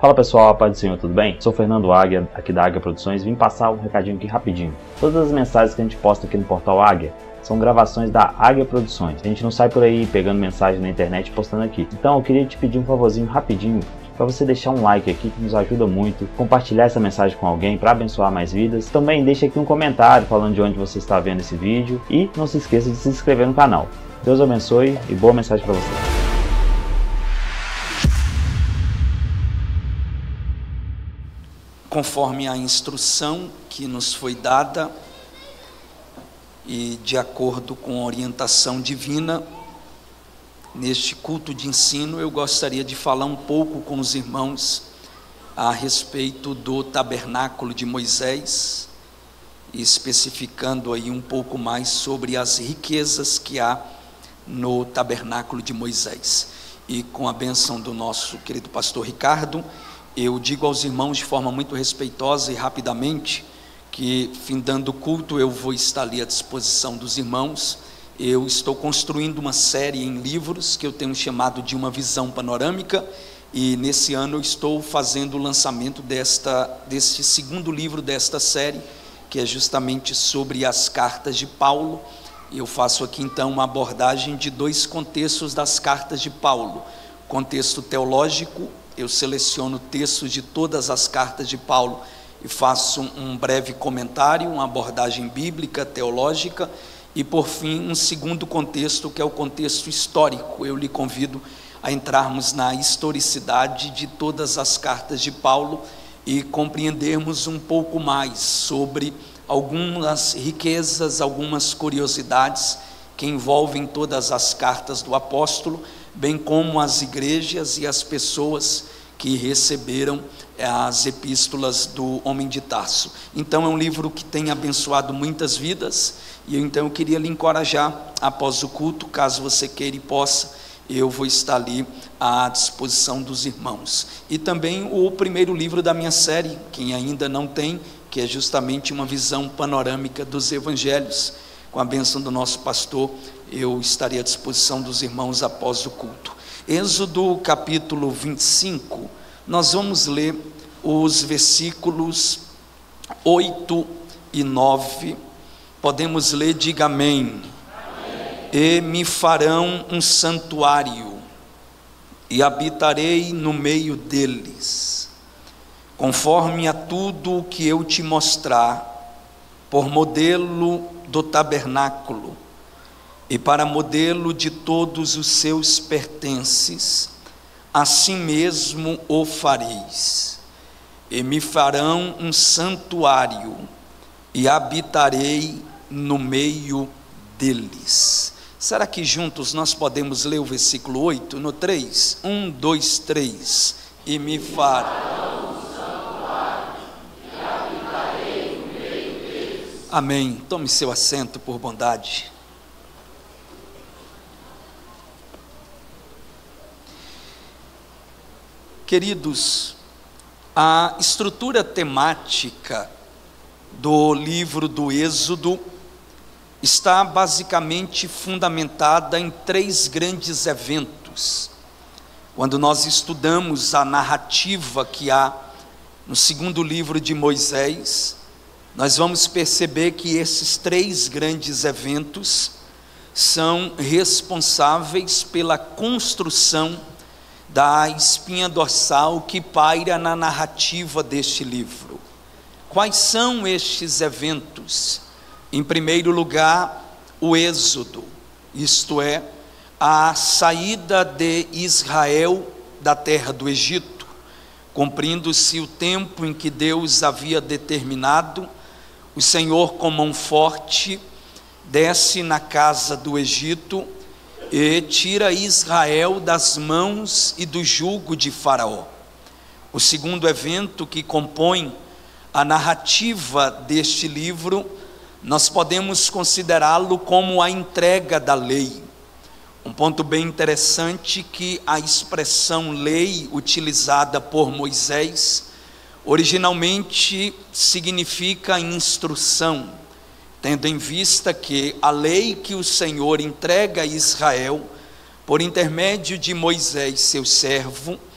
Fala pessoal, a paz do Senhor, tudo bem? Sou Fernando Águia, aqui da Águia Produções, vim passar um recadinho aqui rapidinho. Todas as mensagens que a gente posta aqui no portal Águia são gravações da Águia Produções. A gente não sai por aí pegando mensagem na internet e postando aqui. Então eu queria te pedir um favorzinho rapidinho, para você deixar um like aqui que nos ajuda muito, compartilhar essa mensagem com alguém para abençoar mais vidas. Também deixa aqui um comentário falando de onde você está vendo esse vídeo e não se esqueça de se inscrever no canal. Deus abençoe e boa mensagem para você. Conforme a instrução que nos foi dada e de acordo com a orientação divina, neste culto de ensino eu gostaria de falar um pouco com os irmãos a respeito do tabernáculo de Moisés, especificando aí um pouco mais sobre as riquezas que há no tabernáculo de Moisés. E com a bênção do nosso querido pastor Ricardo, eu digo aos irmãos de forma muito respeitosa e rapidamente que, findando o culto, eu vou estar ali à disposição dos irmãos. Eu estou construindo uma série em livros que eu tenho chamado de Uma Visão Panorâmica, e nesse ano eu estou fazendo o lançamento deste segundo livro desta série, que é justamente sobre as cartas de Paulo. Eu faço aqui então uma abordagem de dois contextos das cartas de Paulo: contexto teológico. Eu seleciono textos de todas as cartas de Paulo e faço um breve comentário, uma abordagem bíblica, teológica, e por fim um segundo contexto, que é o contexto histórico. Eu lhe convido a entrarmos na historicidade de todas as cartas de Paulo e compreendermos um pouco mais sobre algumas riquezas, algumas curiosidades que envolvem todas as cartas do apóstolo, bem como as igrejas e as pessoas que receberam as epístolas do homem de Tarso. Então é um livro que tem abençoado muitas vidas, e eu queria lhe encorajar após o culto, caso você queira e possa, eu vou estar ali à disposição dos irmãos. E também o primeiro livro da minha série, quem ainda não tem, que é justamente Uma Visão Panorâmica dos Evangelhos. Com a bênção do nosso pastor, eu estarei à disposição dos irmãos após o culto. Êxodo capítulo 25, nós vamos ler os versículos 8 e 9, podemos ler, diga amém. Amém. E me farão um santuário, e habitarei no meio deles, conforme a tudo o que eu te mostrar, por modelo do tabernáculo, e para modelo de todos os seus pertences, assim mesmo o fareis. E me farão um santuário, e habitarei no meio deles. Será que juntos nós podemos ler o versículo 8 no 3? 1, 2, 3. E me farão um santuário, e habitarei no meio deles. Amém. Tome seu assento por bondade. Queridos, a estrutura temática do livro do Êxodo está basicamente fundamentada em três grandes eventos. Quando nós estudamos a narrativa que há no segundo livro de Moisés, nós vamos perceber que esses três grandes eventos são responsáveis pela construção da espinha dorsal que paira na narrativa deste livro. Quais são estes eventos? Em primeiro lugar, o Êxodo, isto é, a saída de Israel da terra do Egito, cumprindo-se o tempo em que Deus havia determinado. O Senhor, com mão forte, desce na casa do Egito e tira Israel das mãos e do jugo de Faraó. O segundo evento que compõe a narrativa deste livro, nós podemos considerá-lo como a entrega da lei. Um ponto bem interessante, que a expressão lei utilizada por Moisés originalmente significa instrução, tendo em vista que a lei que o Senhor entrega a Israel por intermédio de Moisés, seu servo,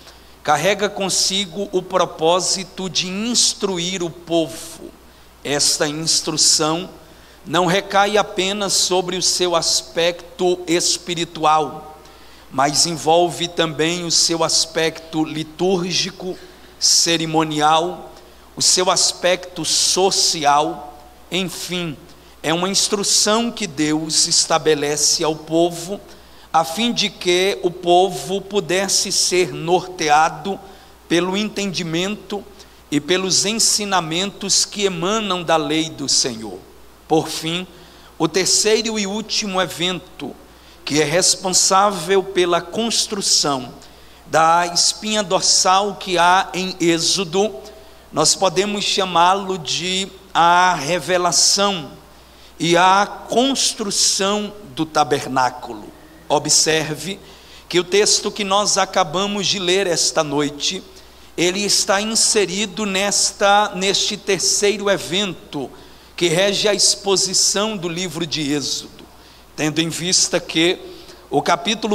carrega consigo o propósito de instruir o povo. Esta instrução não recai apenas sobre o seu aspecto espiritual, mas envolve também o seu aspecto litúrgico, cerimonial, o seu aspecto social. Enfim, é uma instrução que Deus estabelece ao povo, a fim de que o povo pudesse ser norteado pelo entendimento e pelos ensinamentos que emanam da lei do Senhor. Por fim, o terceiro e último evento, que é responsável pela construção da espinha dorsal que há em Êxodo, nós podemos chamá-lo de a revelação e a construção do tabernáculo. Observe que o texto que nós acabamos de ler esta noite, ele está inserido neste terceiro evento que rege a exposição do livro de Êxodo, tendo em vista que o capítulo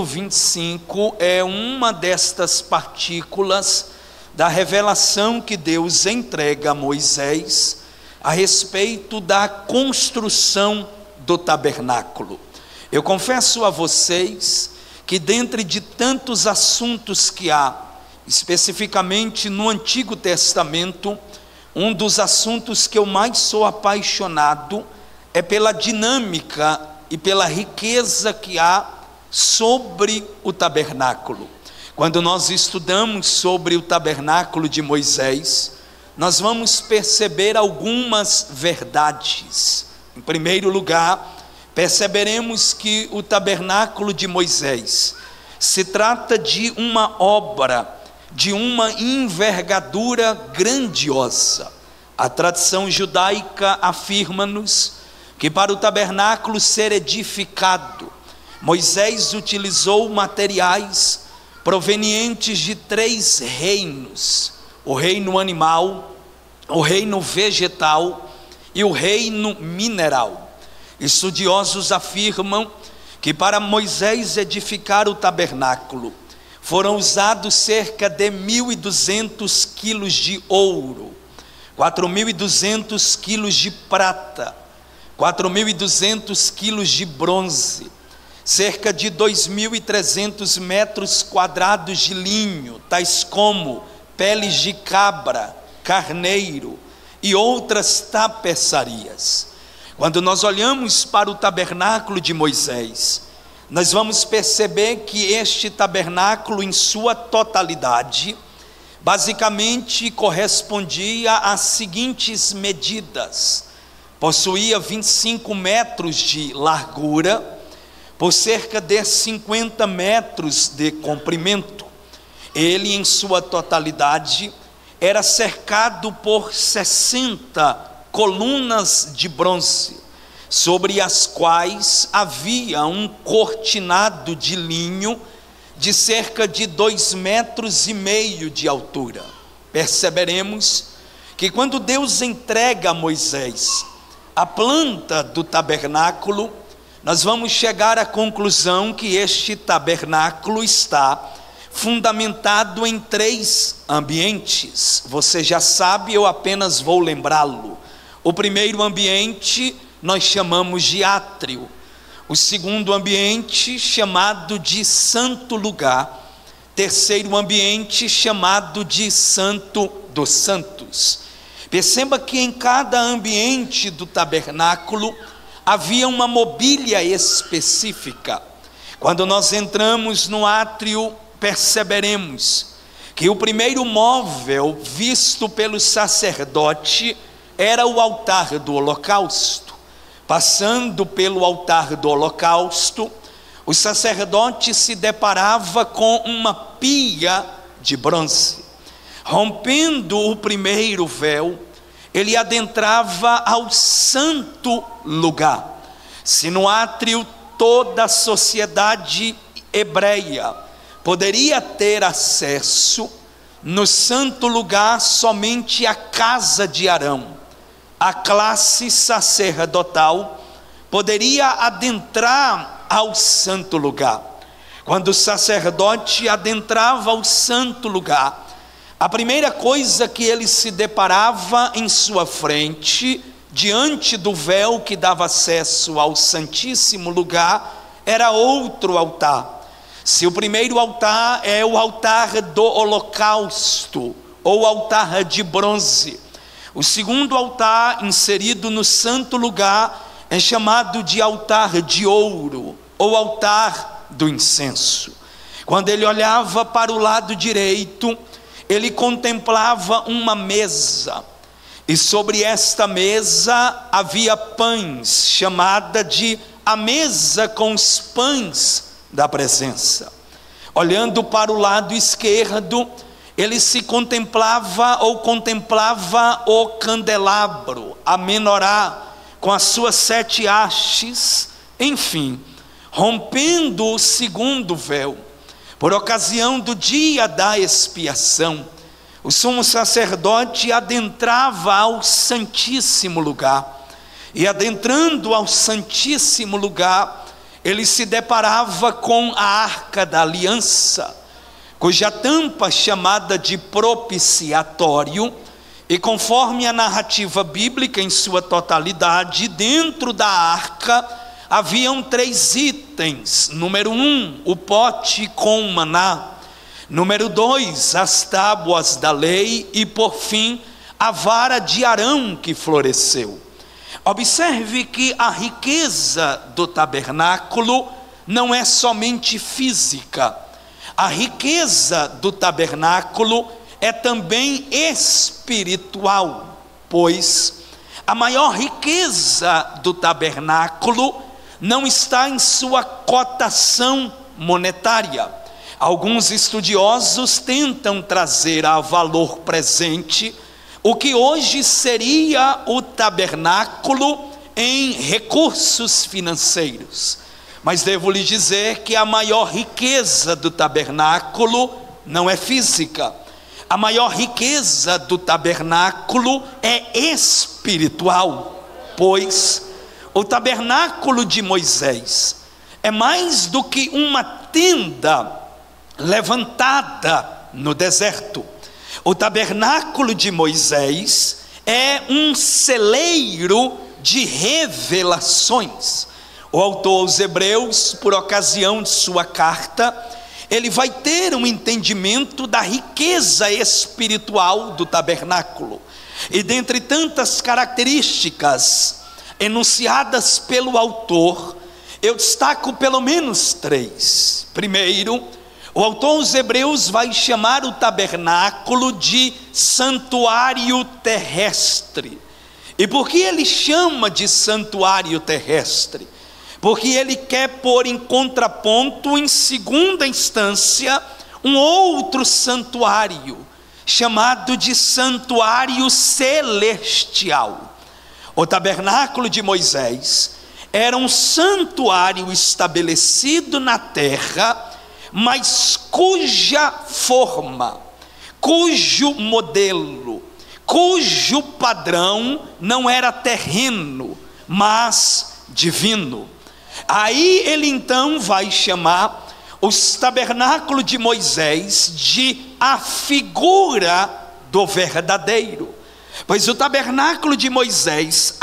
25 é uma destas partículas da revelação que Deus entrega a Moisés a respeito da construção do tabernáculo. Eu confesso a vocês que dentre de tantos assuntos que há, especificamente no Antigo Testamento, um dos assuntos que eu mais sou apaixonado é pela dinâmica e pela riqueza que há sobre o tabernáculo. Quando nós estudamos sobre o tabernáculo de Moisés, nós vamos perceber algumas verdades. Em primeiro lugar, perceberemos que o tabernáculo de Moisés se trata de uma obra de uma envergadura grandiosa. A tradição judaica afirma-nos que para o tabernáculo ser edificado, Moisés utilizou materiais provenientes de 3 reinos: o reino animal, o reino vegetal e o reino mineral. Estudiosos afirmam que para Moisés edificar o tabernáculo foram usados cerca de 1.200 quilos de ouro, 4.200 quilos de prata, 4.200 quilos de bronze, cerca de 2.300 metros quadrados de linho, tais como peles de cabra, carneiro e outras tapeçarias. Quando nós olhamos para o tabernáculo de Moisés, nós vamos perceber que este tabernáculo em sua totalidade basicamente correspondia às seguintes medidas: possuía 25 metros de largura por cerca de 50 metros de comprimento. Ele em sua totalidade era cercado por 60 colunas de bronze, sobre as quais havia um cortinado de linho de cerca de 2,5 metros de altura. Perceberemos que quando Deus entrega a Moisés a planta do tabernáculo, nós vamos chegar à conclusão que este tabernáculo está fundamentado em 3 ambientes. Você já sabe, eu apenas vou lembrá-lo. O primeiro ambiente nós chamamos de átrio, o segundo ambiente chamado de santo lugar, terceiro ambiente chamado de santo dos santos. Perceba que em cada ambiente do tabernáculo havia uma mobília específica. Quando nós entramos no átrio, perceberemos que o primeiro móvel visto pelo sacerdote era o altar do holocausto. Passando pelo altar do holocausto, o sacerdote se deparava com uma pia de bronze. Rompendo o primeiro véu, ele adentrava ao santo lugar. Se no átrio toda a sociedade hebreia poderia ter acesso, no santo lugar somente a casa de Arão, a classe sacerdotal, poderia adentrar ao santo lugar. Quando o sacerdote adentrava ao santo lugar, a primeira coisa que ele se deparava em sua frente, diante do véu que dava acesso ao Santíssimo Lugar, era outro altar. Se o primeiro altar é o altar do holocausto, ou altar de bronze, o segundo altar inserido no santo lugar é chamado de altar de ouro, ou altar do incenso. Quando ele olhava para o lado direito, ele contemplava uma mesa, e sobre esta mesa havia pães, chamada de a mesa com os pães da presença. Olhando para o lado esquerdo, ele se contemplava o candelabro, a menorá, com as suas 7 hastes, enfim, rompendo o segundo véu. Por ocasião do dia da expiação, o sumo sacerdote adentrava ao Santíssimo Lugar, e adentrando ao Santíssimo Lugar, ele se deparava com a Arca da Aliança, cuja tampa chamada de propiciatório, e conforme a narrativa bíblica em sua totalidade, dentro da arca haviam 3 itens. Número 1, o pote com maná. Número 2, as tábuas da lei. E por fim, a vara de Arão que floresceu. Observe que a riqueza do tabernáculo não é somente física. A riqueza do tabernáculo é também espiritual, pois a maior riqueza do tabernáculo não está em sua cotação monetária. Alguns estudiosos tentam trazer a valor presente o que hoje seria o tabernáculo em recursos financeiros. Mas devo lhe dizer que a maior riqueza do tabernáculo não é física. A maior riqueza do tabernáculo é espiritual, pois o tabernáculo de Moisés é mais do que uma tenda levantada no deserto. O tabernáculo de Moisés é um celeiro de revelações. O autor aos Hebreus, por ocasião de sua carta, ele vai ter um entendimento da riqueza espiritual do tabernáculo. E dentre tantas características enunciadas pelo autor, eu destaco pelo menos 3. Primeiro, o autor aos Hebreus vai chamar o tabernáculo de santuário terrestre. E por que ele chama de santuário terrestre? Porque ele quer pôr em contraponto, em segunda instância, um outro santuário, chamado de santuário celestial. O tabernáculo de Moisés era um santuário estabelecido na terra, mas cuja forma, cujo modelo, cujo padrão não era terreno, mas divino. Aí ele então vai chamar os tabernáculos de Moisés de a figura do verdadeiro, pois o tabernáculo de Moisés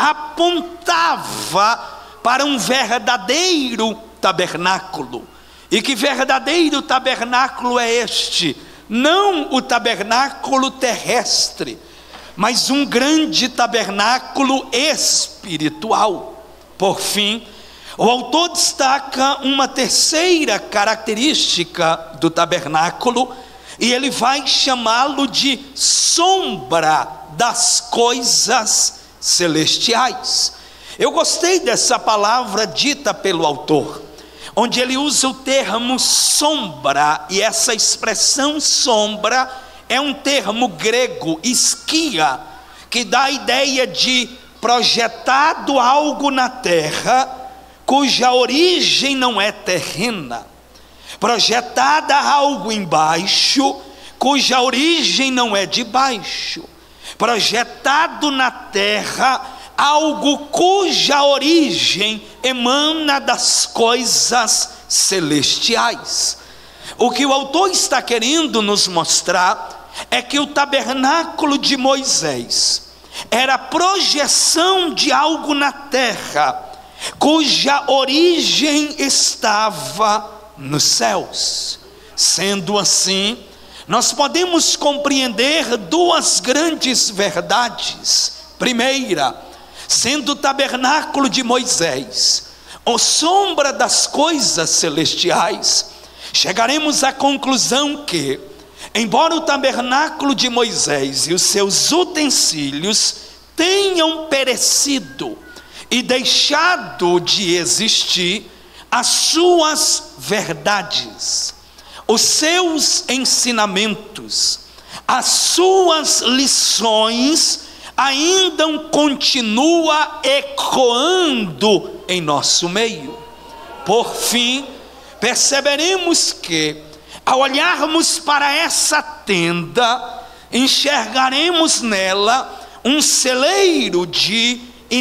apontava para um verdadeiro tabernáculo. E que verdadeiro tabernáculo é este? Não o tabernáculo terrestre, mas um grande tabernáculo espiritual. Por fim, o autor destaca uma terceira característica do tabernáculo, e ele vai chamá-lo de sombra das coisas celestiais. Eu gostei dessa palavra dita pelo autor, onde ele usa o termo sombra, e essa expressão sombra é um termo grego, esquia, que dá a ideia de projetado algo na terra, cuja origem não é terrena, projetada algo embaixo, cuja origem não é de baixo, projetado na terra algo cuja origem emana das coisas celestiais. O que o autor está querendo nos mostrar é que o tabernáculo de Moisés era a projeção de algo na terra, cuja origem estava nos céus. Sendo assim, nós podemos compreender duas grandes verdades. Primeira, sendo o tabernáculo de Moisés a sombra das coisas celestiais, chegaremos à conclusão que, embora o tabernáculo de Moisés e os seus utensílios tenham perecido e deixado de existir, as suas verdades, os seus ensinamentos, as suas lições ainda continua ecoando em nosso meio. Por fim, perceberemos que, ao olharmos para essa tenda, enxergaremos nela um celeiro de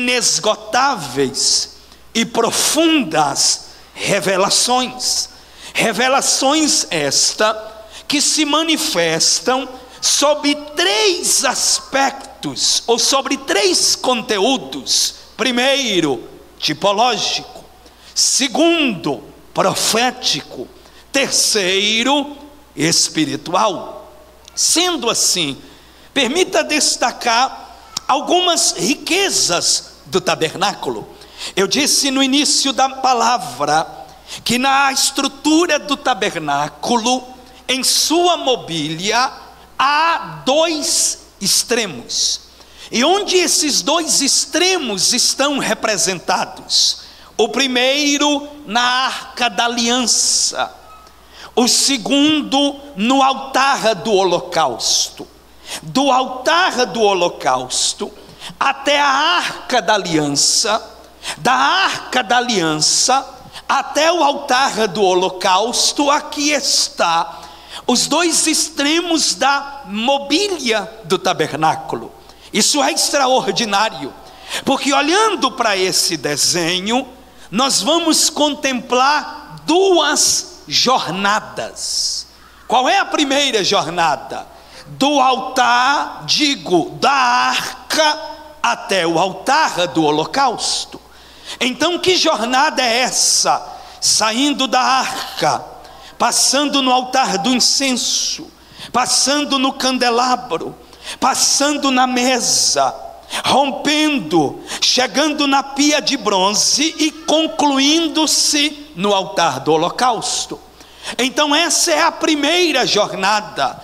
inesgotáveis e profundas revelações. Revelações esta que se manifestam sob três aspectos, ou sobre três conteúdos. Primeiro, tipológico. Segundo, profético. Terceiro, espiritual. Sendo assim, permita destacar algumas riquezas do tabernáculo. Eu disse no início da palavra que na estrutura do tabernáculo, em sua mobília, há dois extremos. E onde esses dois extremos estão representados? O primeiro na Arca da Aliança, o segundo no altar do holocausto. Do altar do holocausto até a Arca da Aliança, da Arca da Aliança até o altar do holocausto, aqui está os dois extremos da mobília do tabernáculo. Isso é extraordinário, porque olhando para esse desenho, nós vamos contemplar duas jornadas. Qual é a primeira jornada? Do altar, da arca até o altar do holocausto. Então, que jornada é essa? Saindo da arca, passando no altar do incenso, passando no candelabro, passando na mesa, rompendo, chegando na pia de bronze e concluindo-se no altar do holocausto. Então essa é a primeira jornada,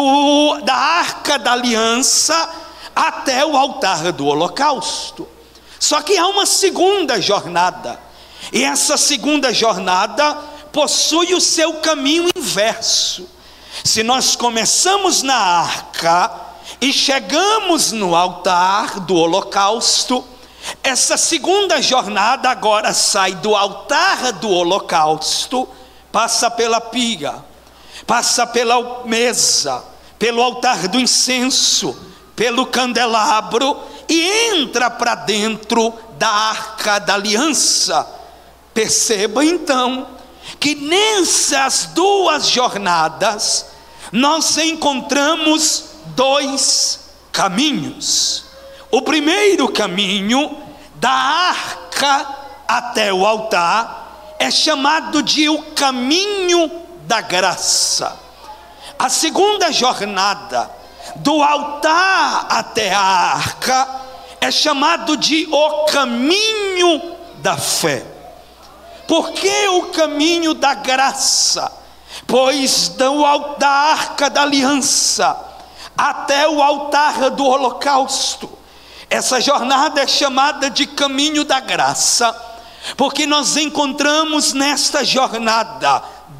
da Arca da Aliança até o altar do holocausto. Só que há uma segunda jornada, e essa segunda jornada possui o seu caminho inverso. Se nós começamos na arca e chegamos no altar do holocausto, essa segunda jornada agora sai do altar do holocausto, passa pela pia, passa pela mesa, pelo altar do incenso, pelo candelabro e entra para dentro da Arca da Aliança. Perceba então que nessas duas jornadas nós encontramos dois caminhos. O primeiro caminho, da arca até o altar, é chamado de o caminho da graça. A segunda jornada, do altar até a arca, é chamado de o caminho da fé. Por que o caminho da graça? Pois da Arca da Aliança até o altar do holocausto, essa jornada é chamada de caminho da graça, porque nós encontramos nesta jornada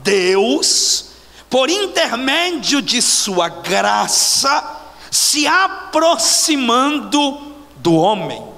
Deus, por intermédio de sua graça, se aproximando do homem.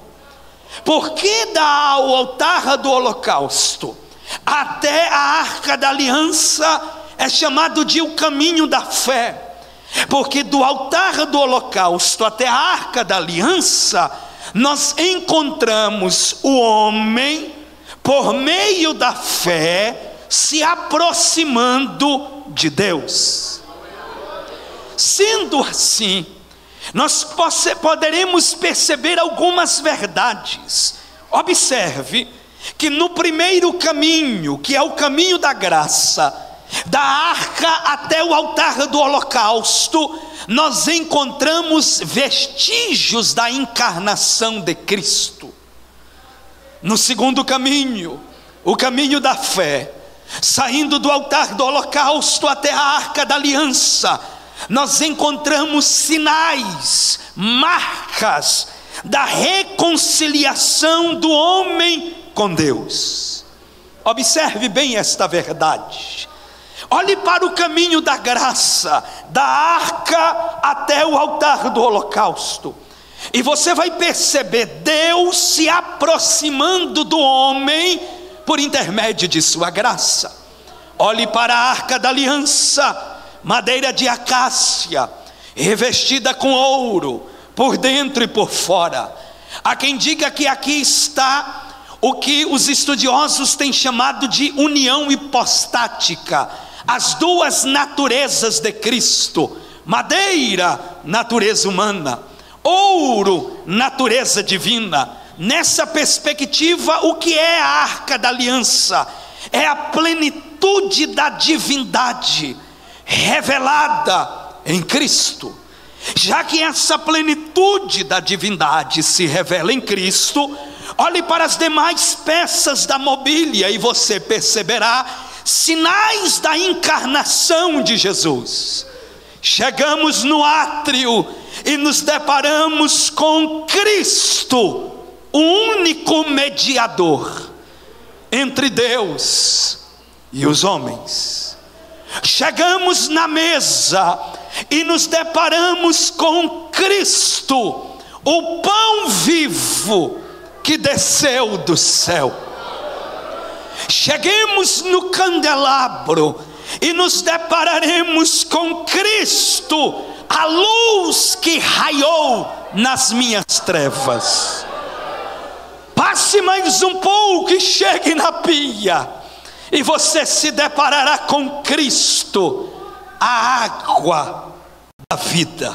Porque ao altar do holocausto até a Arca da Aliança é chamado de o caminho da fé? Porque do altar do holocausto até a Arca da Aliança nós encontramos o homem, por meio da fé, se aproximando de Deus. sendo assim, nós poderemos perceber algumas verdades. Observe que no primeiro caminho, que é o caminho da graça, da arca até o altar do holocausto, nós encontramos vestígios da encarnação de Cristo. No segundo caminho, o caminho da fé, saindo do altar do holocausto até a arca da aliança, nós encontramos sinais, marcas da reconciliação do homem com Deus. Observe bem esta verdade. Olhe para o caminho da graça, da arca até o altar do holocausto, e você vai perceber Deus se aproximando do homem por intermédio de sua graça. Olhe para a arca da aliança, madeira de acácia, revestida com ouro, por dentro e por fora. Há quem diga que aqui está o que os estudiosos têm chamado de união hipostática, as duas naturezas de Cristo: madeira, natureza humana; ouro, natureza divina. Nessa perspectiva, o que é a arca da aliança? É a plenitude da divindade revelada em Cristo. Já que essa plenitude da divindade se revela em Cristo, olhe para as demais peças da mobília e você perceberá sinais da encarnação de Jesus. Chegamos no átrio e nos deparamos com Cristo, o único mediador entre Deus e os homens. Chegamos na mesa e nos deparamos com Cristo, o pão vivo que desceu do céu. Cheguemos no candelabro e nos depararemos com Cristo, a luz que raiou nas minhas trevas. Passe mais um pouco e chegue na pia, e você se deparará com Cristo, a água da vida.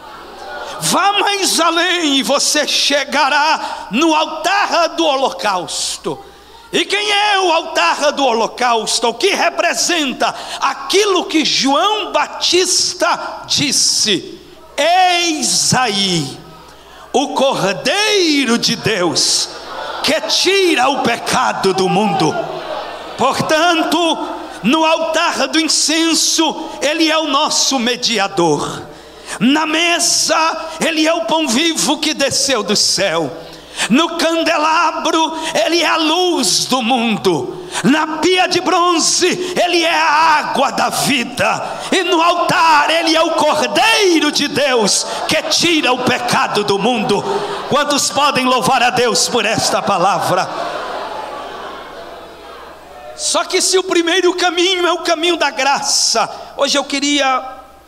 Vá mais além e você chegará no altar do holocausto. E quem é o altar do holocausto? O que representa? Aquilo que João Batista disse: eis aí o Cordeiro de Deus que tira o pecado do mundo. Portanto, no altar do incenso, ele é o nosso mediador. Na mesa, ele é o pão vivo que desceu do céu. No candelabro, ele é a luz do mundo. Na pia de bronze, ele é a água da vida. E no altar, ele é o Cordeiro de Deus que tira o pecado do mundo. Quantos podem louvar a Deus por esta palavra? Só que se o primeiro caminho é o caminho da graça, hoje eu queria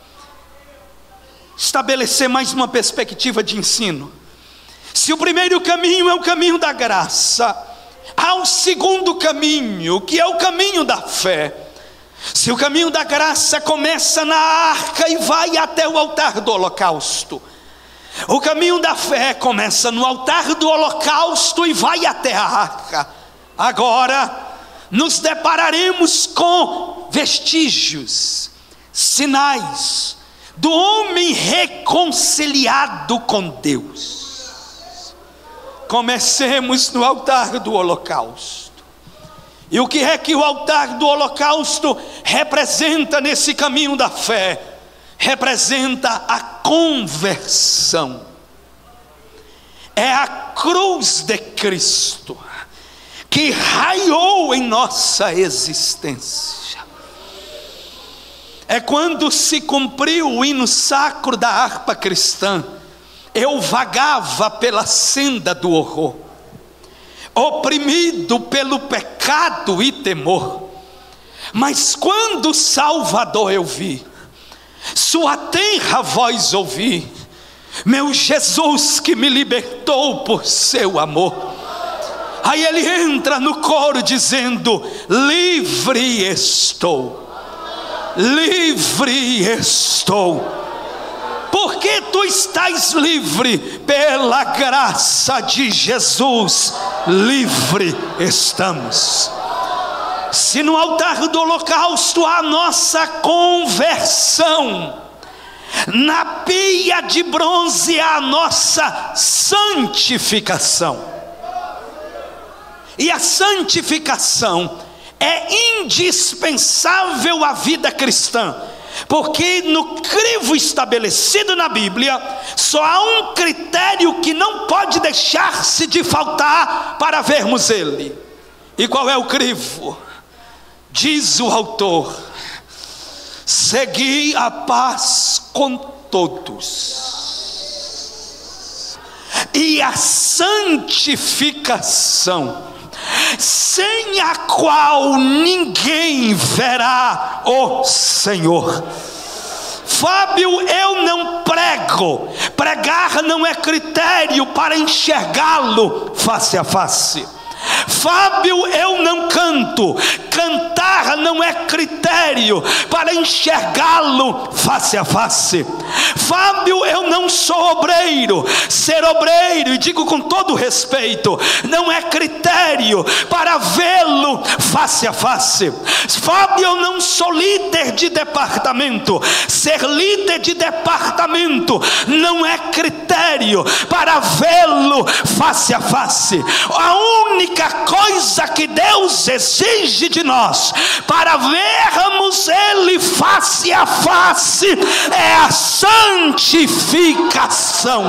estabelecer mais uma perspectiva de ensino. Se o primeiro caminho é o caminho da graça, há um segundo caminho, que é o caminho da fé. Se o caminho da graça começa na arca e vai até o altar do holocausto, o caminho da fé começa no altar do holocausto e vai até a arca. Agora nos depararemos com vestígios, sinais do homem reconciliado com Deus. Comecemos no altar do holocausto. E o que é que o altar do holocausto representa nesse caminho da fé? Representa a conversão. É a cruz de Cristo que raiou em nossa existência. É quando se cumpriu o hino sacro da harpa cristã. Eu vagava pela senda do horror, oprimido pelo pecado e temor, mas quando o Salvador eu vi, sua tenra voz ouvi, meu Jesus que me libertou por seu amor. Aí ele entra no coro dizendo: livre estou, livre estou, porque tu estás livre, pela graça de Jesus, livre estamos. Se no altar do holocausto há a nossa conversão, na pia de bronze há a nossa santificação. E a santificação é indispensável à vida cristã, porque no crivo estabelecido na Bíblia, só há um critério que não pode deixar-se de faltar para vermos ele. E qual é o crivo? Diz o autor: segui a paz com todos e a santificação, sem a qual ninguém verá o Senhor. Fábio, eu não prego. Pregar não é critério para enxergá-lo face a face. Fábio, eu não canto. Cantar não é critério para enxergá-lo face a face. Fábio, eu não sou obreiro. Ser obreiro, e digo com todo respeito, não é critério para vê-lo face a face. Fábio, eu não sou líder de departamento. Ser líder de departamento não é critério para vê-lo face a face. A única coisa que Deus exige de nós para vermos ele face a face é a santificação.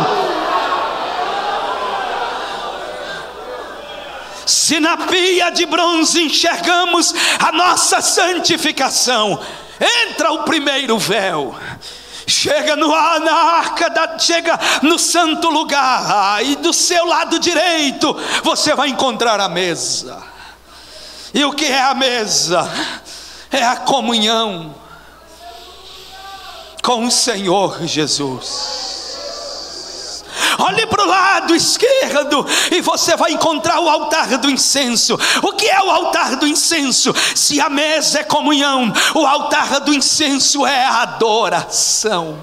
Se na pia de bronze enxergamos a nossa santificação, entra o primeiro véu, chega na arca, chega no santo lugar, e do seu lado direito você vai encontrar a mesa. E o que é a mesa? É a comunhão com o Senhor Jesus. Olhe para o lado esquerdo e você vai encontrar o altar do incenso. O que é o altar do incenso? Se a mesa é comunhão, o altar do incenso é a adoração.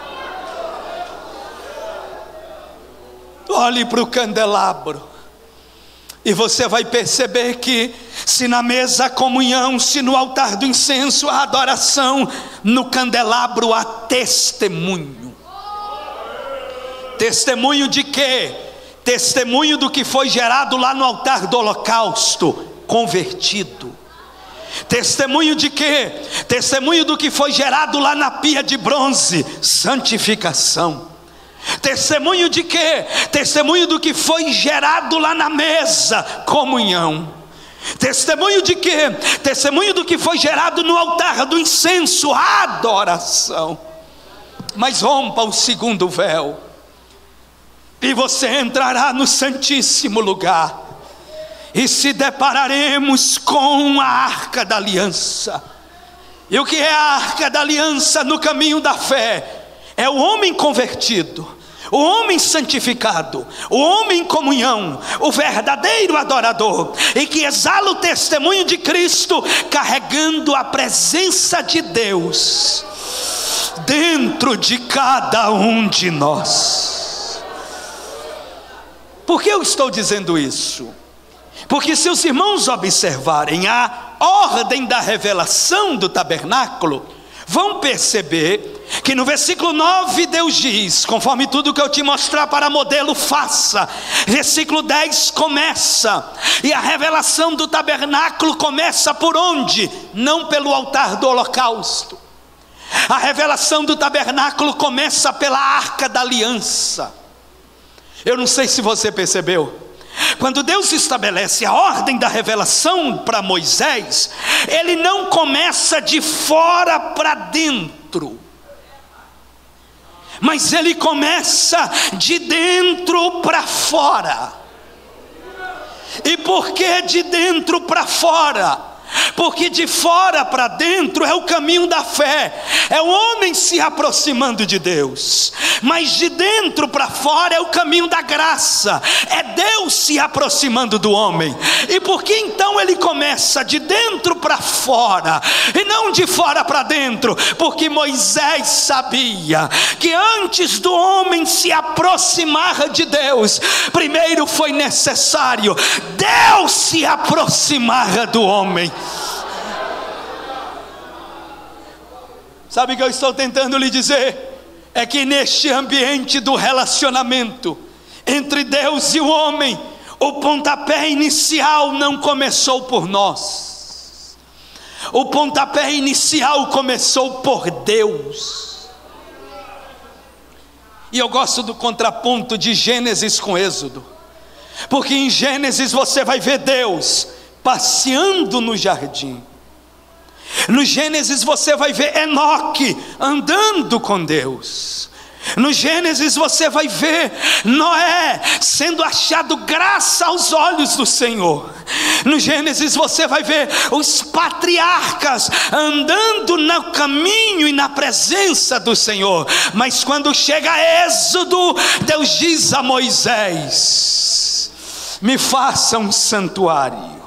Olhe para o candelabro e você vai perceber que se na mesa a comunhão, se no altar do incenso a adoração, no candelabro há testemunho. Testemunho de quê? Testemunho do que foi gerado lá no altar do holocausto, convertido. Testemunho de quê? Testemunho do que foi gerado lá na pia de bronze, santificação. Testemunho de quê? Testemunho do que foi gerado lá na mesa, comunhão. Testemunho de quê? Testemunho do que foi gerado no altar do incenso, adoração. Mas rompa o segundo véu e você entrará no santíssimo lugar, e se depararemos com a arca da aliança. E o que é a arca da aliança no caminho da fé? É o homem convertido, o homem santificado, o homem em comunhão, o verdadeiro adorador, e que exala o testemunho de Cristo, carregando a presença de Deus dentro de cada um de nós. Por que eu estou dizendo isso? Porque se os irmãos observarem a ordem da revelação do tabernáculo, vão perceber que no versículo 9 Deus diz: conforme tudo que eu te mostrar para modelo, faça. Versículo 10 começa, e a revelação do tabernáculo começa por onde? Não pelo altar do holocausto. A revelação do tabernáculo começa pela arca da aliança. Eu não sei se você percebeu, quando Deus estabelece a ordem da revelação para Moisés, ele não começa de fora para dentro, mas ele começa de dentro para fora. E por que de dentro para fora? porque de fora para dentro é o caminho da fé, é o homem se aproximando de Deus, mas de dentro para fora é o caminho da graça, é Deus se aproximando do homem. E por que então ele começa de dentro para fora e não de fora para dentro? Porque Moisés sabia que antes do homem se aproximar de Deus, primeiro foi necessário Deus se aproximar do homem. Sabe o que eu estou tentando lhe dizer? É que neste ambiente do relacionamento entre Deus e o homem, o pontapé inicial não começou por nós. O pontapé inicial começou por Deus. E eu gosto do contraponto de Gênesis com Êxodo, porque em Gênesis você vai ver Deus passeando no jardim. No Gênesis você vai ver Enoque andando com Deus. No Gênesis você vai ver Noé sendo achado graça aos olhos do Senhor. No Gênesis você vai ver os patriarcas andando no caminho e na presença do Senhor. Mas quando chega a Êxodo, Deus diz a Moisés: me faça um santuário.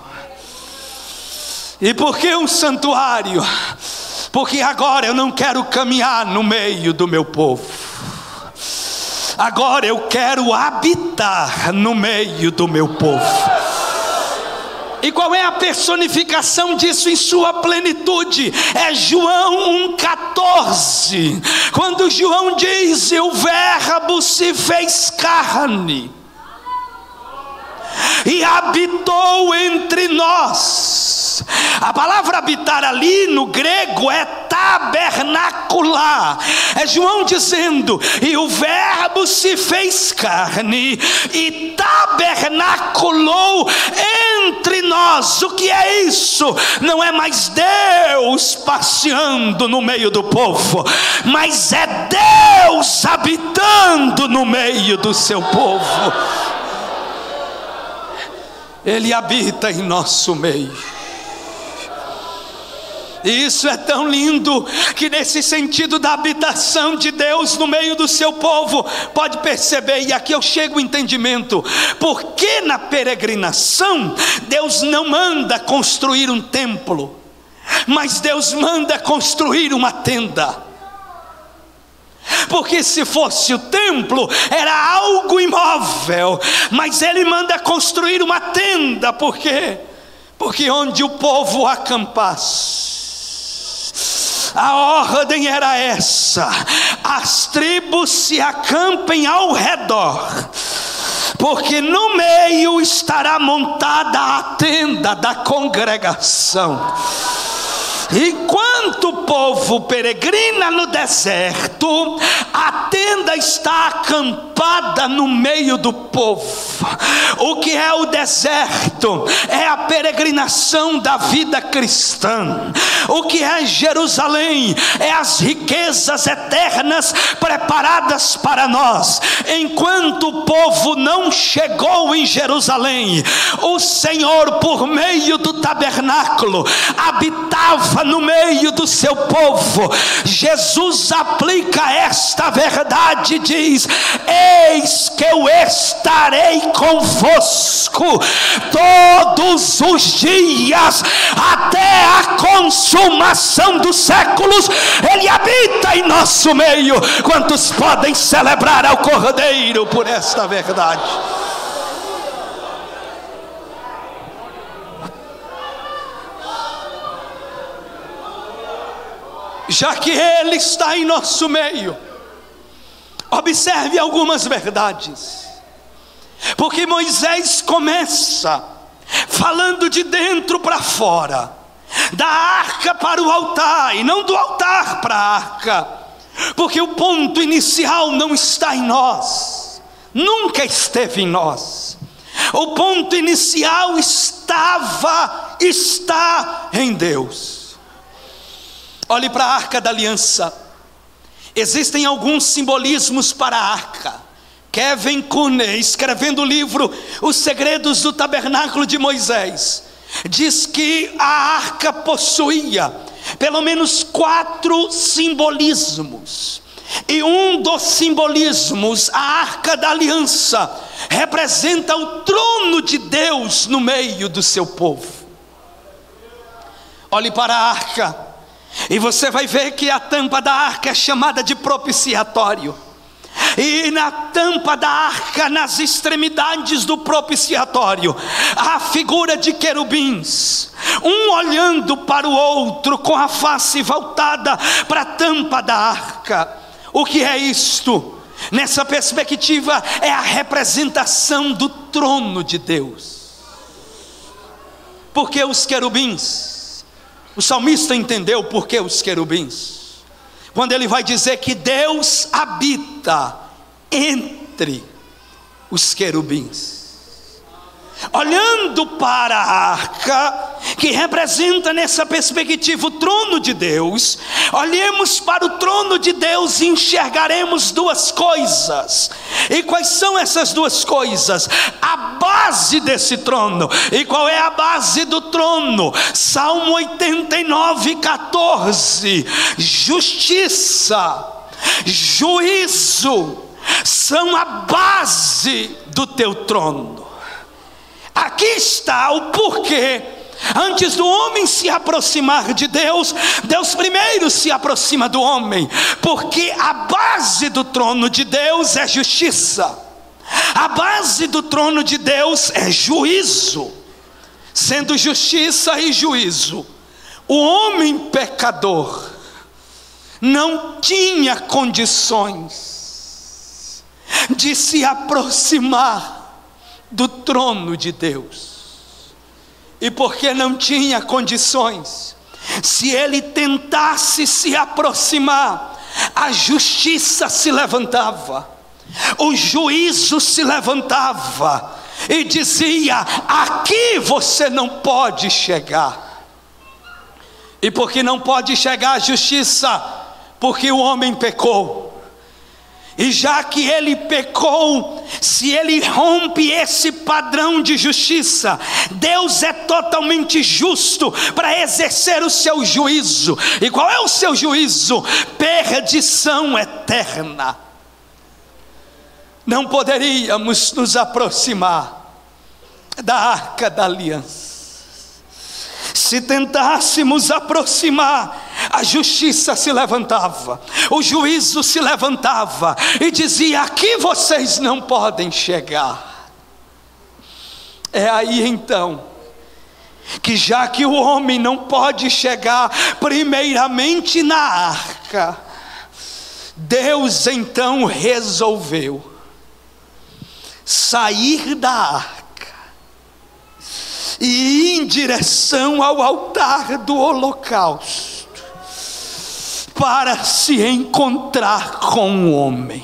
E por que um santuário? Porque agora eu não quero caminhar no meio do meu povo, agora eu quero habitar no meio do meu povo. E qual é a personificação disso em sua plenitude? É João 1,14, quando João diz: e o verbo se fez carne e habitou entre nós. A palavra habitar ali no grego é tabernacular. É João dizendo: e o verbo se fez carne e tabernaculou entre nós. O que é isso? Não é mais Deus passeando no meio do povo, mas é Deus habitando no meio do seu povo. Ele habita em nosso meio. E isso é tão lindo, que nesse sentido da habitação de Deus no meio do seu povo, pode perceber, e aqui eu chego ao entendimento, porque na peregrinação Deus não manda construir um templo, mas Deus manda construir uma tenda. Porque se fosse o templo, era algo imóvel, mas ele manda construir uma tenda. Por quê? Porque onde o povo acampasse, a ordem era essa: as tribos se acampem ao redor, porque no meio estará montada a tenda da congregação. Enquanto o povo peregrina no deserto, a tenda está acampada no meio do povo. O que é o deserto? É a peregrinação da vida cristã. O que é Jerusalém? É as riquezas eternas preparadas para nós. Enquanto o povo não chegou em Jerusalém, o Senhor, por meio do tabernáculo, habitava no meio do seu povo. Jesus aplica esta verdade e diz: eis que eu estarei convosco todos os dias até a consumação dos séculos. Ele habita em nosso meio. Quantos podem celebrar ao Cordeiro por esta verdade? Já que Ele está em nosso meio, observe algumas verdades. Porque Moisés começa falando de dentro para fora, da arca para o altar, e não do altar para a arca. Porque o ponto inicial não está em nós, nunca esteve em nós. O ponto inicial está em Deus. Olhe para a arca da aliança. Existem alguns simbolismos para a arca. Kevin Kuhne, escrevendo o livro Os Segredos do Tabernáculo de Moisés, diz que a arca possuía pelo menos 4 simbolismos. E um dos simbolismos, a arca da aliança, representa o trono de Deus no meio do seu povo. Olhe para a arca e você vai ver que a tampa da arca é chamada de propiciatório. E na tampa da arca, nas extremidades do propiciatório, há a figura de querubins, um olhando para o outro com a face voltada para a tampa da arca. O que é isto? Nessa perspectiva, é a representação do trono de Deus. Por que os querubins? O salmista entendeu por que os querubins, quando ele vai dizer que Deus habita entre os querubins. Olhando para a arca, que representa nessa perspectiva o trono de Deus, olhemos para o trono de Deus e enxergaremos 2 coisas. E quais são essas 2 coisas? A base desse trono. E qual é a base do trono? Salmo 89, 14. Justiça, juízo são a base do teu trono. Aqui está o porquê. Antes do homem se aproximar de Deus, Deus primeiro se aproxima do homem, porque a base do trono de Deus é justiça, a base do trono de Deus é juízo. Sendo justiça e juízo, o homem pecador não tinha condições de se aproximar do trono de Deus. E porque não tinha condições, se ele tentasse se aproximar, a justiça se levantava, o juízo se levantava e dizia: aqui você não pode chegar. E porque não pode chegar a justiça? Porque o homem pecou. E já que ele pecou, se ele rompe esse padrão de justiça, Deus é totalmente justo para exercer o seu juízo. E qual é o seu juízo? Perdição eterna. Não poderíamos nos aproximar da arca da aliança. Se tentássemos aproximar, a justiça se levantava, o juízo se levantava e dizia: aqui vocês não podem chegar. É aí então que, já que o homem não pode chegar primeiramente na arca, Deus então resolveu sair da arca e ir em direção ao altar do holocausto, para se encontrar com o homem.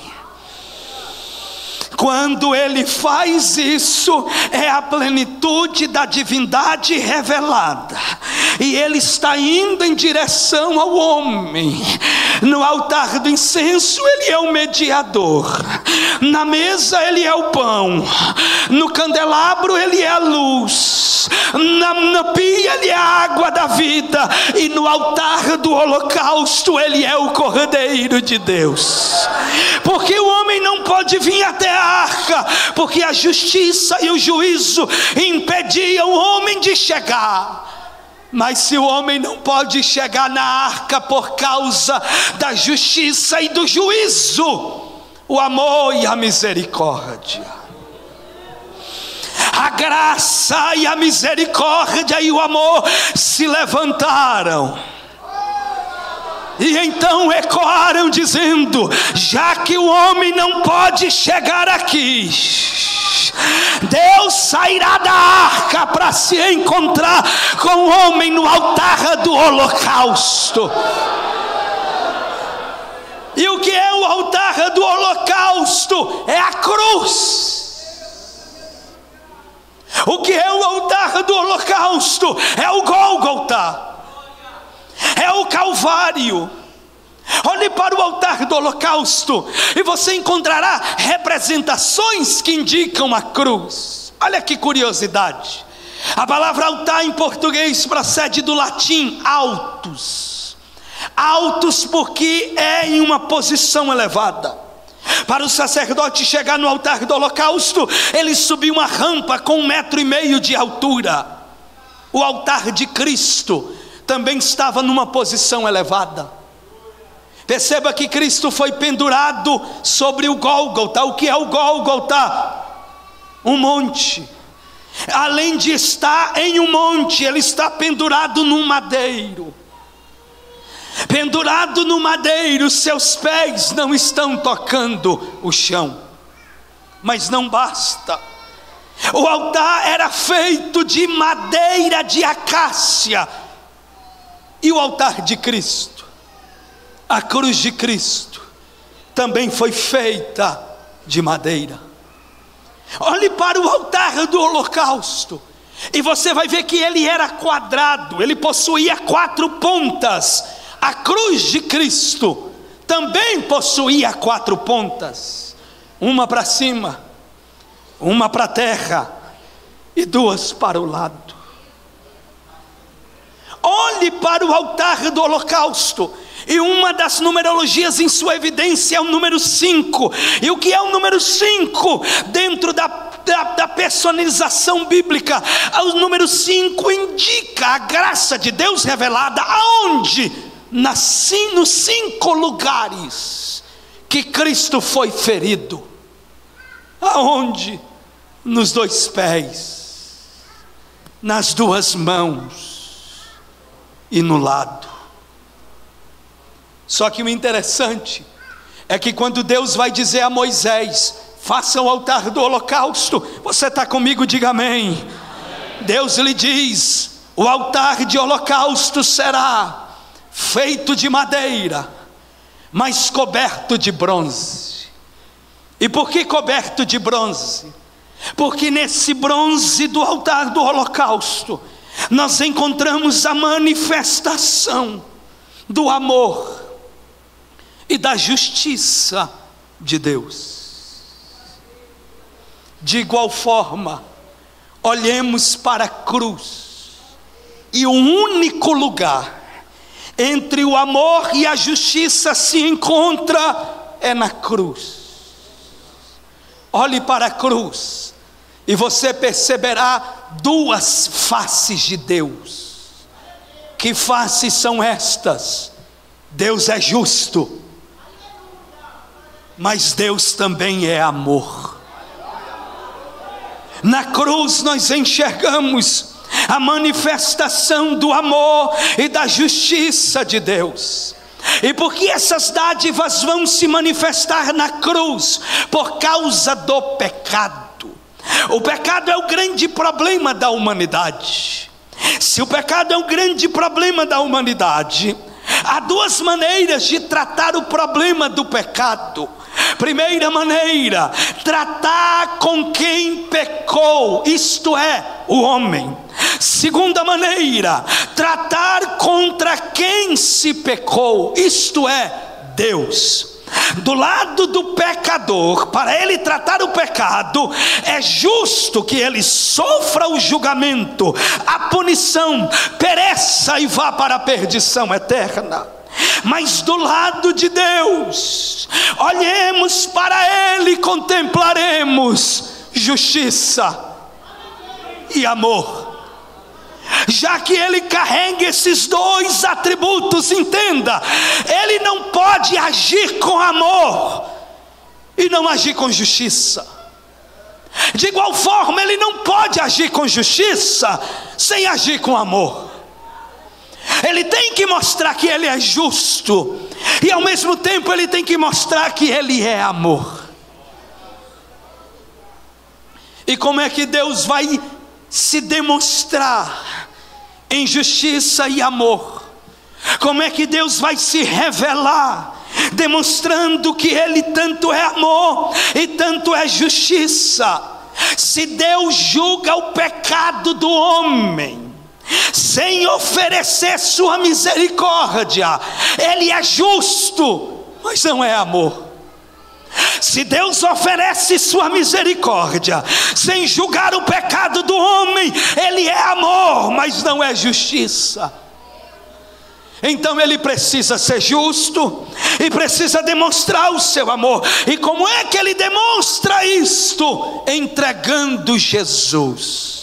Quando ele faz isso, é a plenitude da divindade revelada, e ele está indo em direção ao homem. No altar do incenso ele é o mediador, na mesa ele é o pão, no candelabro ele é a luz, na pia ele é a água da vida, e no altar do holocausto ele é o Cordeiro de Deus. Porque o homem não pode vir até a arca, porque a justiça e o juízo impediam o homem de chegar. Mas se o homem não pode chegar na arca por causa da justiça e do juízo, o amor e a misericórdia, a graça e a misericórdia e o amor se levantaram, e então ecoaram dizendo: já que o homem não pode chegar aqui, Deus sairá da arca para se encontrar com o homem no altar do holocausto. E o que é o altar do holocausto? É a cruz. O que é o altar do holocausto? É o Gólgota, é o Calvário. Olhe para o altar do holocausto e você encontrará representações que indicam a cruz. Olha que curiosidade. A palavra altar em português procede do latim altos. Altos porque é em uma posição elevada. Para o sacerdote chegar no altar do holocausto, ele subiu uma rampa com 1,5 metro de altura. O altar de Cristo também estava numa posição elevada. Perceba que Cristo foi pendurado sobre o Gólgota. O que é o Gólgota? Um monte. Além de estar em um monte, ele está pendurado num madeiro. Pendurado no madeiro, seus pés não estão tocando o chão. Mas não basta. O altar era feito de madeira de acácia. E o altar de Cristo, a cruz de Cristo, também foi feita de madeira. Olhe para o altar do holocausto e você vai ver que ele era quadrado, ele possuía 4 pontas. A cruz de Cristo também possuía 4 pontas, uma para cima, uma para a terra e 2 para o lado. Olhe para o altar do holocausto, e uma das numerologias em sua evidência é o número 5. E o que é o número 5? Dentro da personalização bíblica, o número 5 indica a graça de Deus revelada aonde? Nos 5 lugares que Cristo foi ferido. Aonde? Nos 2 pés, nas 2 mãos e no lado. Só que o interessante é que quando Deus vai dizer a Moisés: faça o altar do holocausto, você está comigo? Diga amém. Amém. Deus lhe diz: o altar de holocausto será feito de madeira, mas coberto de bronze. E por que coberto de bronze? Porque nesse bronze do altar do holocausto nós encontramos a manifestação do amor e da justiça de Deus. De igual forma, olhemos para a cruz, e o único lugar entre o amor e a justiça se encontra é na cruz. Olhe para a cruz e você perceberá 2 faces de Deus. Que faces são estas? Deus é justo, mas Deus também é amor. Na cruz nós enxergamos a manifestação do amor e da justiça de Deus. E por que essas dádivas vão se manifestar na cruz? Por causa do pecado. O pecado é o grande problema da humanidade. Se o pecado é o grande problema da humanidade, há 2 maneiras de tratar o problema do pecado. Primeira maneira, tratar com quem pecou, isto é, o homem. Segunda maneira, tratar contra quem se pecou, isto é, Deus. Do lado do pecador, para ele tratar o pecado, é justo que ele sofra o julgamento, a punição, pereça e vá para a perdição eterna. Mas do lado de Deus, olhemos para ele e contemplaremos justiça e amor. Já que ele carrega esses 2 atributos, entenda, ele não pode agir com amor e não agir com justiça. De igual forma, ele não pode agir com justiça sem agir com amor. Ele tem que mostrar que ele é justo, e ao mesmo tempo ele tem que mostrar que ele é amor. E como é que Deus vai se demonstrar em justiça e amor? Como é que Deus vai se revelar, demonstrando que ele tanto é amor e tanto é justiça? Se Deus julga o pecado do homem sem oferecer sua misericórdia, ele é justo, mas não é amor. Se Deus oferece sua misericórdia, sem julgar o pecado do homem, Ele é amor, mas não é justiça. Então Ele precisa ser justo e precisa demonstrar o seu amor. E como é que Ele demonstra isto? Entregando Jesus.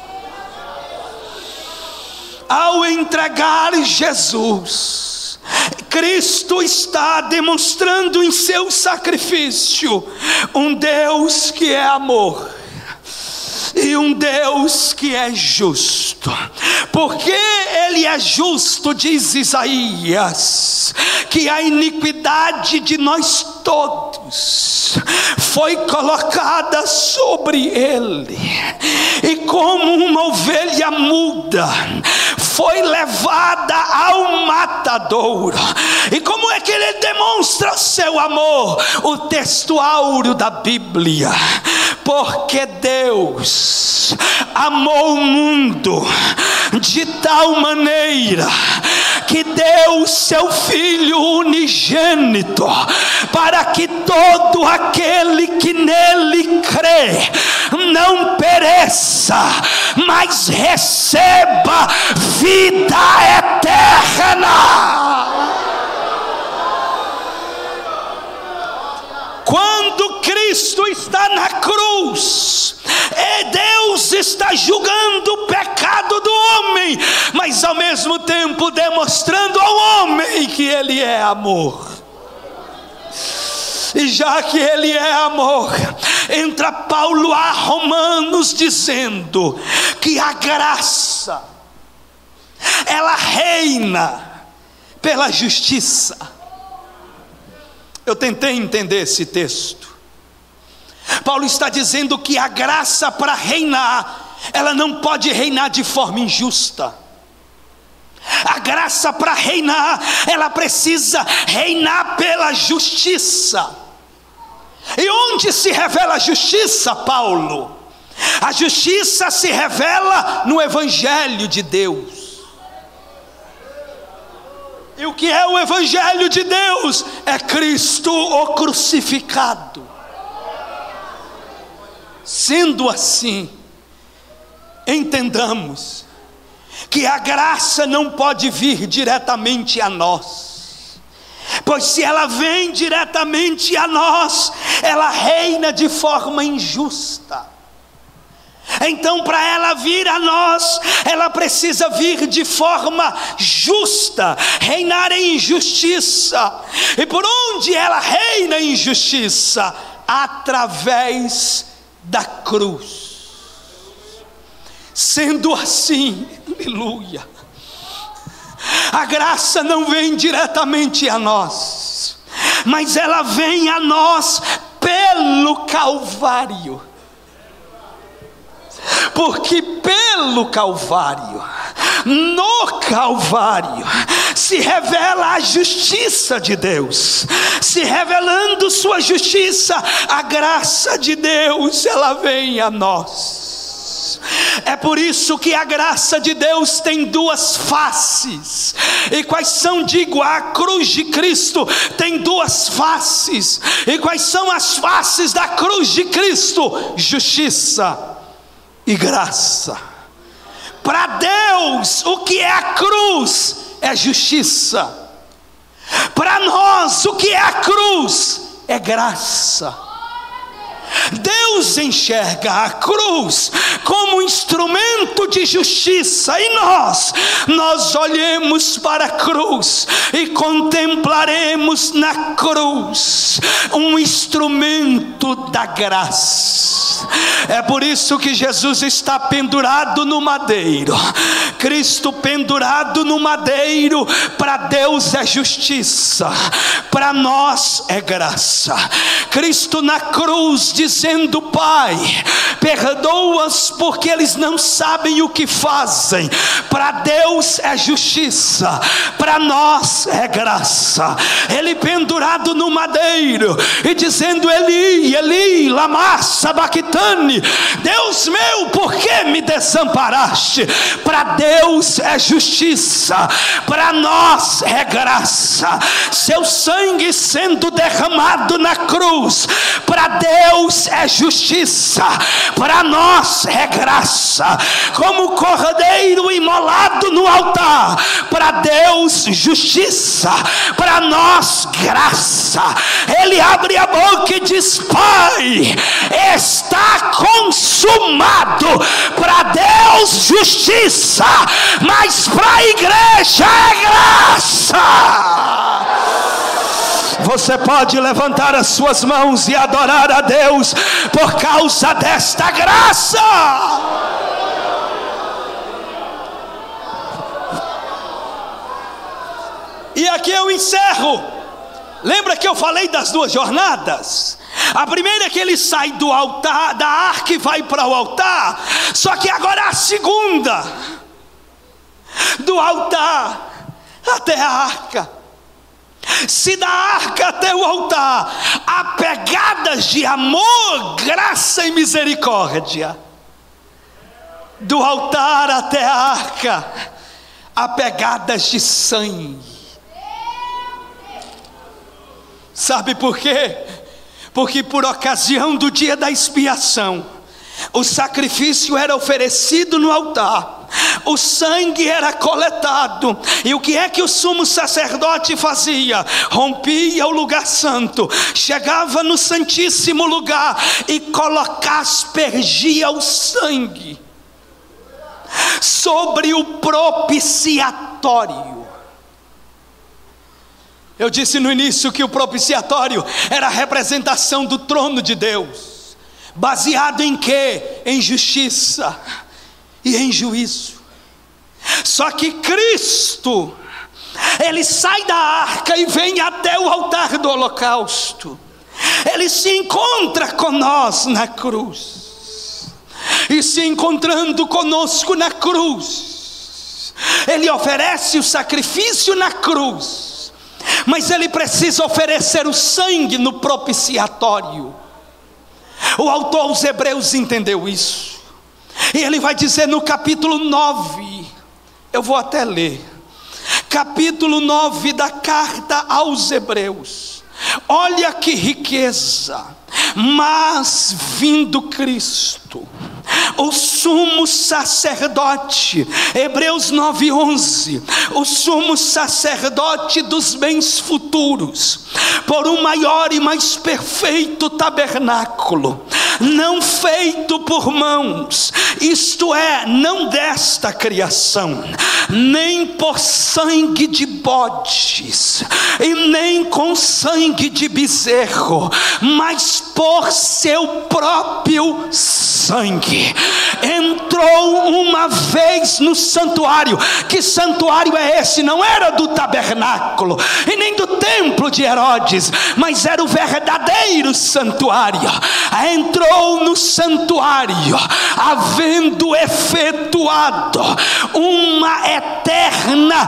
Ao entregar Jesus, Cristo está demonstrando em seu sacrifício um Deus que é amor e um Deus que é justo. Porque Ele é justo, diz Isaías, que a iniquidade de nós todos foi colocada sobre Ele, e como uma ovelha muda foi levada ao matadouro. E como é que Ele demonstra seu amor? O texto áureo da Bíblia: porque Deus amou o mundo de tal maneira que deu seu Filho unigênito, para que todo aquele que nele crê não pereça, mas receba vida eterna. Quando Cristo está na cruz, Deus está julgando o pecado do homem, mas ao mesmo tempo demonstrando ao homem que Ele é amor. E já que Ele é amor, entra Paulo a Romanos dizendo que a graça, ela reina pela justiça. Eu tentei entender esse texto. Paulo está dizendo que a graça, para reinar, ela não pode reinar de forma injusta. A graça, para reinar, ela precisa reinar pela justiça. E onde se revela a justiça, Paulo? A justiça se revela no Evangelho de Deus. E o que é o Evangelho de Deus? É Cristo o crucificado. Sendo assim, entendamos que a graça não pode vir diretamente a nós, pois se ela vem diretamente a nós, ela reina de forma injusta. Então, para ela vir a nós, ela precisa vir de forma justa, reinar em justiça. E por onde ela reina em justiça? Através da cruz. Sendo assim, aleluia, a graça não vem diretamente a nós, mas ela vem a nós pelo Calvário. Porque pelo Calvário, no Calvário, se revela a justiça de Deus. Se revelando sua justiça, a graça de Deus, ela vem a nós. É por isso que a graça de Deus tem duas faces. E quais são? Digo, a cruz de Cristo tem duas faces. E quais são as faces da cruz de Cristo? Justiça e graça. Para Deus, o que é a cruz é justiça. Para nós, o que é a cruz é graça. Deus enxerga a cruz como instrumento de justiça, e nós olhemos para a cruz e contemplaremos na cruz um instrumento da graça. É por isso que Jesus está pendurado no madeiro. Cristo pendurado no madeiro, para Deus é justiça, para nós é graça. Cristo na cruz dizendo: Pai, perdoa-os porque eles não sabem o que fazem. Para Deus é justiça, para nós é graça. Ele pendurado no madeiro e dizendo: Eli, Eli, lama sabachthani, sabachthani, Deus meu, por que me desamparaste? Para Deus é justiça, para nós é graça. Seu sangue sendo derramado na cruz, para Deus é justiça, para nós é graça. Como cordeiro imolado no altar, para Deus justiça, para nós graça. Ele abre a boca e diz: Pai, está consumado. Para Deus justiça, mas para a igreja é graça. Você pode levantar as suas mãos e adorar a Deus por causa desta graça. E aqui eu encerro. Lembra que eu falei das duas jornadas? A primeira é que ele sai do altar, da arca, e vai para o altar. Só que agora é a segunda, do altar até a arca. Se da arca até o altar há pegadas de amor, graça e misericórdia, do altar até a arca há pegadas de sangue. Sabe por quê? Porque por ocasião do dia da expiação, o sacrifício era oferecido no altar, o sangue era coletado, e o que é que o sumo sacerdote fazia? Rompia o lugar santo, chegava no santíssimo lugar e aspergia o sangue sobre o propiciatório. Eu disse no início que o propiciatório era a representação do trono de Deus, baseado em quê? Em justiça e em juízo. Só que Cristo, ele sai da arca e vem até o altar do holocausto. Ele se encontra com nós na cruz, e se encontrando conosco na cruz, ele oferece o sacrifício na cruz, mas ele precisa oferecer o sangue no propiciatório. O autor aos Hebreus entendeu isso, e ele vai dizer no capítulo 9, eu vou até ler, capítulo 9 da carta aos Hebreus. Olha que riqueza! Mas vindo Cristo, o sumo sacerdote, Hebreus 9:11, o sumo sacerdote dos bens futuros, por um maior e mais perfeito tabernáculo, não feito por mãos, isto é, não desta criação, nem por sangue de bodes, e nem com sangue de bezerro, mas por seu próprio sangue, entrou uma vez no santuário. Que santuário é esse? Não era do tabernáculo e nem do templo de Herodes, mas era o verdadeiro santuário. Entrou no santuário, havendo efetuado uma eterna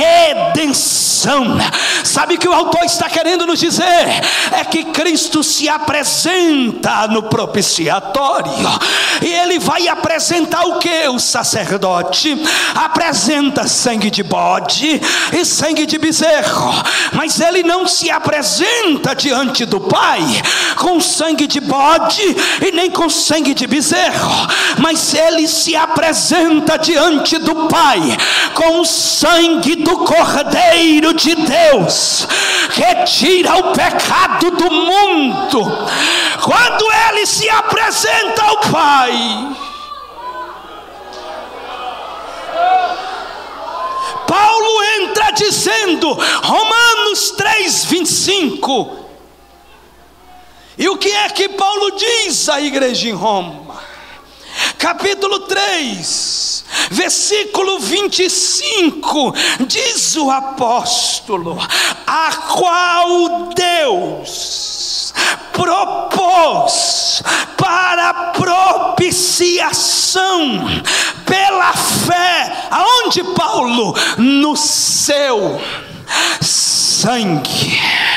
redenção. Sabe o que o autor está querendo nos dizer? É que Cristo se apresenta no propiciatório, e ele vai apresentar o que? O sacerdote apresenta sangue de bode e sangue de bezerro, mas ele não se apresenta diante do Pai com sangue de bode e nem com sangue de bezerro, mas ele se apresenta diante do Pai com o sangue do Cordeiro de Deus, que tira o pecado do mundo. Quando ele se apresenta ao Pai, Paulo entra dizendo, Romanos 3:25, e o que é que Paulo diz à igreja em Roma? Capítulo 3, versículo 25, diz o apóstolo, a qual Deus propôs para propiciação pela fé. Aonde, Paulo? No seu sangue,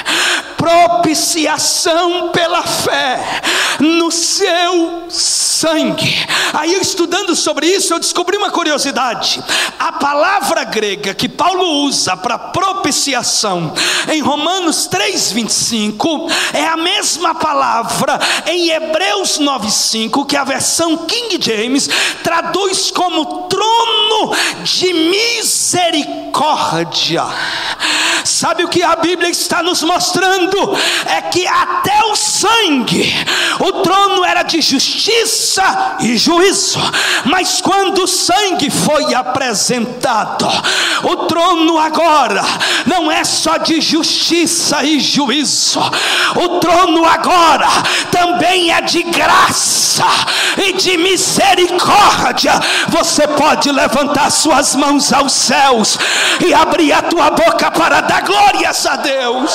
propiciação pela fé no seu sangue. Aí, eu estudando sobre isso, eu descobri uma curiosidade. A palavra grega que Paulo usa para propiciação em Romanos 3:25 é a mesma palavra em Hebreus 9:5, que a versão King James traduz como trono de misericórdia. Sabe o que a Bíblia está nos mostrando? É que até o sangue, o trono era de justiça e juízo, mas quando o sangue foi apresentado, o trono agora não é só de justiça e juízo, o trono agora também é de graça e de misericórdia. Você pode levantar suas mãos aos céus e abrir a tua boca para dar glórias a Deus.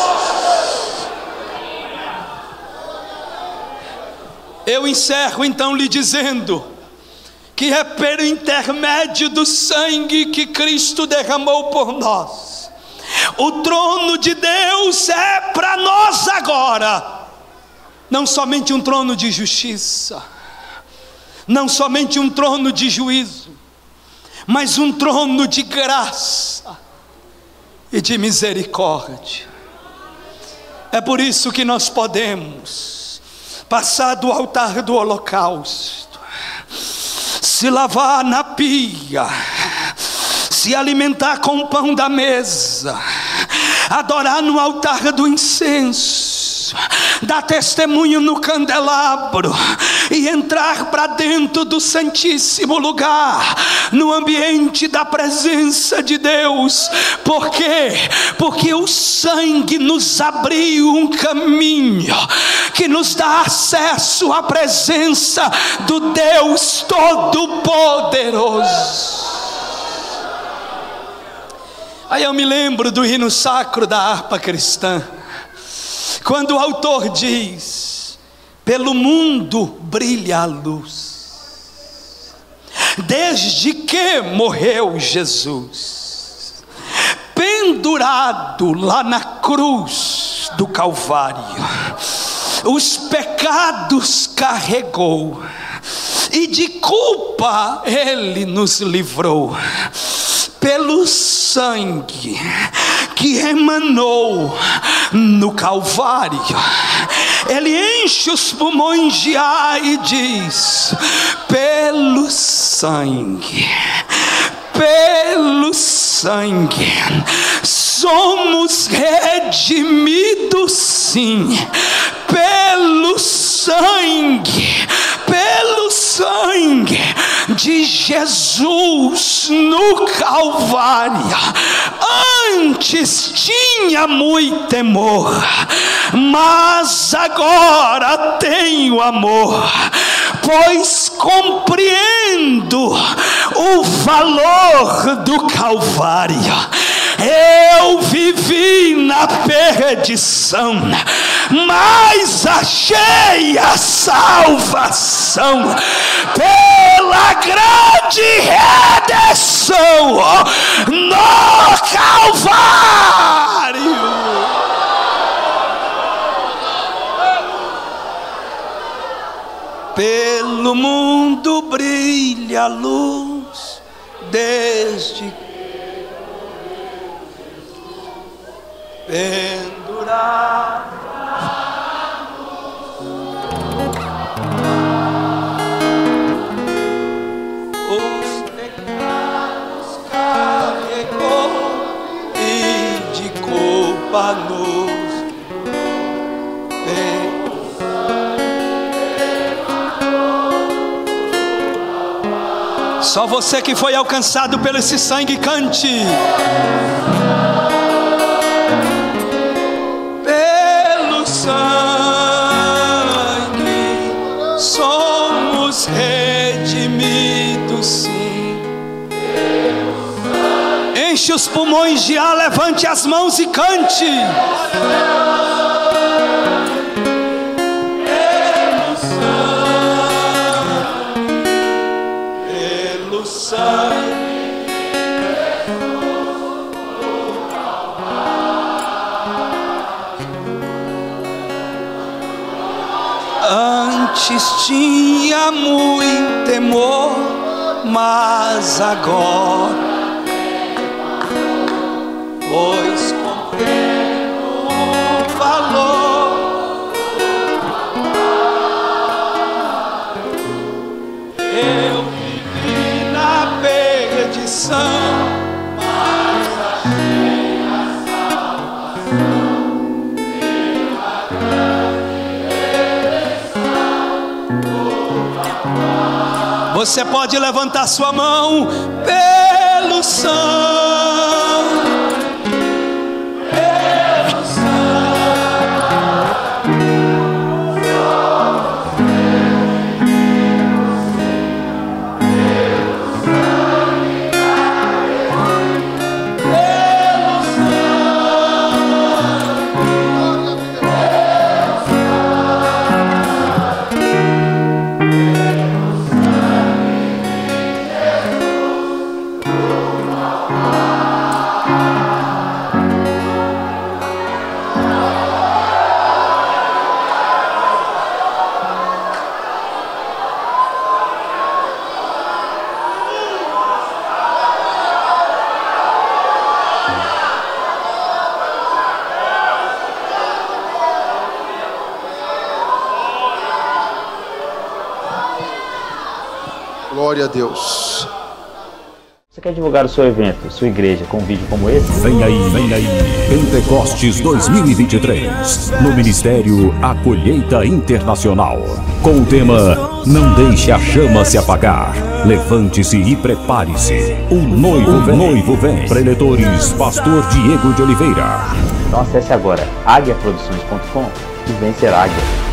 Eu encerro então lhe dizendo que é pelo intermédio do sangue que Cristo derramou por nós. O trono de Deus é para nós agora, não somente um trono de justiça, não somente um trono de juízo, mas um trono de graça e de misericórdia. É por isso que nós podemos passar do altar do holocausto, se lavar na pia, se alimentar com o pão da mesa, adorar no altar do incenso, dar testemunho no candelabro e entrar para dentro do santíssimo lugar, no ambiente da presença de Deus. Por quê? Porque o sangue nos abriu um caminho que nos dá acesso à presença do Deus Todo-Poderoso. Aí eu me lembro do hino sacro da harpa cristã, quando o autor diz: pelo mundo brilha a luz, desde que morreu Jesus, pendurado lá na cruz do Calvário, os pecados carregou, e de culpa Ele nos livrou. Pelo sangue que emanou no Calvário, Ele enche os pulmões de ar e diz: pelo sangue somos redimidos, sim. Pelo sangue de Jesus no Calvário. Antes tinha muito temor, mas agora tenho amor, pois compreendo o valor do Calvário. Eu vivi na perdição, mas achei a salvação pela grande redenção no Calvário. Pelo mundo brilha a luz, desde pendurado os pecados carregou e de culpa nos perdoou. Só você que foi alcançado pelo esse sangue, cante. Somos redimidos, sim. Enche os pulmões de ar, levante as mãos e cante. Pelo sangue Antes tinha muito temor, mas agora, pois compreendo o valor, eu vivi na perdição, mas achei a salvação, pela grande eleição, tua paz. Você pode levantar sua mão pelo sangue. Glória a Deus. Você quer divulgar o seu evento, sua igreja, com um vídeo como esse? Vem aí, Pentecostes 2023, no Ministério A Colheita Internacional, com o tema Não Deixe a Chama Se Apagar. Levante-se e prepare-se. O noivo vem. Preletores, Pastor Diego de Oliveira. Então acesse agora aguiaproduções.com e vem ser águia.